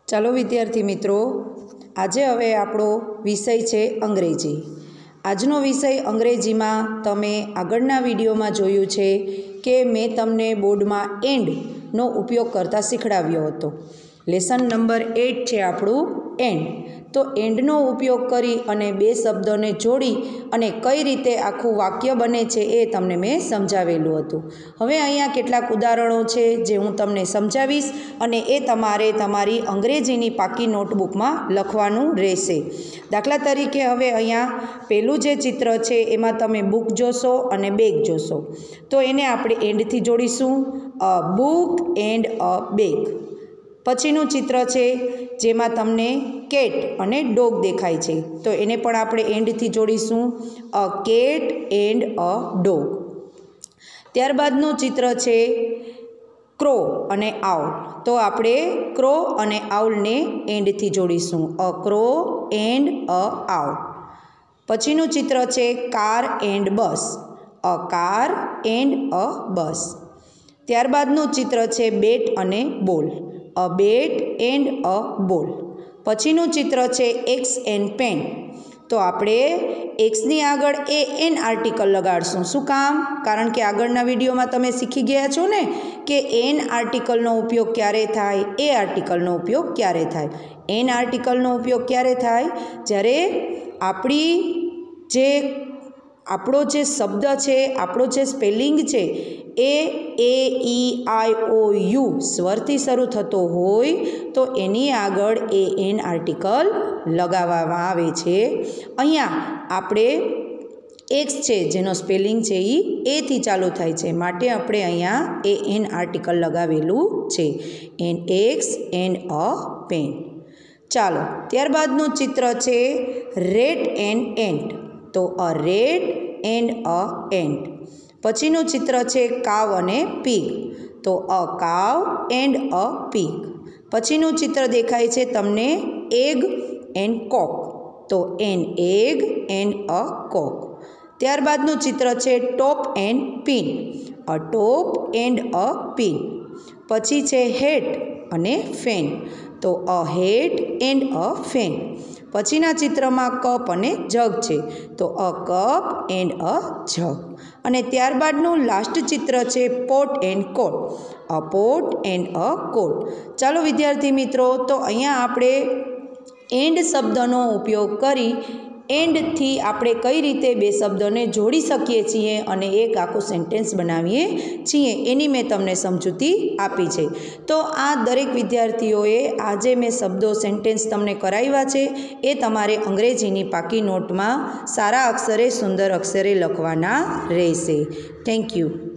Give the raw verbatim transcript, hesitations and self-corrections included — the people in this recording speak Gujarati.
ચાલો વિદ્યાર્થી મિત્રો, આજે હવે આપણો વિષય છે અંગ્રેજી। આજનો વિષય અંગ્રેજીમાં તમે આગળના વિડીયોમાં જોયું છે કે મેં તમને બોર્ડમાં એન્ડનો ઉપયોગ કરતા શીખડાવ્યો હતો। લેસન નંબર એટ છે આપણું એન્ડ। તો એન્ડનો ઉપયોગ કરી અને બે શબ્દોને જોડી અને કઈ રીતે આખું વાક્ય બને છે એ તમને મેં સમજાવેલું હતું। હવે અહીંયા કેટલાક ઉદાહરણો છે જે હું તમને સમજાવીશ અને એ તમારે તમારી અંગ્રેજીની પાકી નોટબુકમાં લખવાનું રહેશે। દાખલા તરીકે હવે અહીંયા પહેલું જે ચિત્ર છે એમાં તમે બુક જોશો અને બેગ જોશો, તો એને આપણે એન્ડથી જોડીશું, a book and a bag. પછીનું ચિત્ર છે જેમાં તમને કેટ અને ડોગ દેખાય છે, તો એને પણ આપણે એન્ડથી જોડીશું, a cat and a dog. ત્યારબાદનું ચિત્ર છે ક્રો અને આઉલ, તો આપણે ક્રો અને આઉલને એન્ડથી જોડીશું, a crow and a owl. પછીનું ચિત્ર છે car and bus, a car and a bus. ત્યારબાદનું ચિત્ર છે બેટ અને બોલ, અ બેટ એન્ડ અ બોલ। પછીનું ચિત્ર છે એક્સ એન્ડ પેન, તો આપણે એક્સની આગળ એ એન આર્ટિકલ લગાડશું। શું કામ? કારણ કે આગળના વિડીયોમાં તમે શીખી ગયા છો ને કે એન આર્ટિકલનો ઉપયોગ ક્યારે થાય, એ આર્ટિકલનો ઉપયોગ ક્યારે થાય। એન આર્ટિકલનો ઉપયોગ ક્યારે થાય? જ્યારે આપણી જે આપણો જે શબ્દ છે, આપણો જે સ્પેલિંગ છે એ એ ઈ આઈ ઓ યુ સ્વરથી શરૂ થતો હોય તો એની આગળ એ એન આર્ટિકલ લગાવવામાં આવે છે। અહીંયા આપણે એક્સ છે જેનો સ્પેલિંગ છે એ એથી ચાલુ થાય છે, માટે આપણે અહીંયા એ એન આર્ટિકલ લગાવેલું છે, an axe and a pen. ચાલો ત્યારબાદનું ચિત્ર છે રેટ એન્ડ એન્ટ, તો a rat and a ant. પછીનું ચિત્ર છે કાવ અને પીગ, તો અ કાવ એન્ડ અ પીગ। પછીનું ચિત્ર દેખાય છે તમને એગ એન્ડ કોક, તો an egg and a cock. ત્યારબાદનું ચિત્ર છે top and pin, a top and a pin. પછી છે હેટ અને ફેન, તો a hat and a fan. પછીના ચિત્રમાં કપ અને જગ છે, તો અ કપ એન્ડ અ જગ। અને ત્યારબાદનું લાસ્ટ ચિત્ર છે pot and cot, a pot and a cot. ચાલો વિદ્યાર્થી મિત્રો, તો અહીંયા આપણે એન્ડ શબ્દનો ઉપયોગ કરી એન્ડથી આપણે કઈ રીતે બે શબ્દોને જોડી શકીએ છીએ અને એક આખું સેન્ટેન્સ બનાવીએ છીએ એની મેં તમને સમજૂતી આપી છે। તો આ દરેક વિદ્યાર્થીઓએ આજે મેં શબ્દો સેન્ટેન્સ તમને કરાવ્યા છે એ તમારે અંગ્રેજીની પાકી નોટમાં સારા અક્ષરે સુંદર અક્ષરે લખવાના રહેશે। Thank you.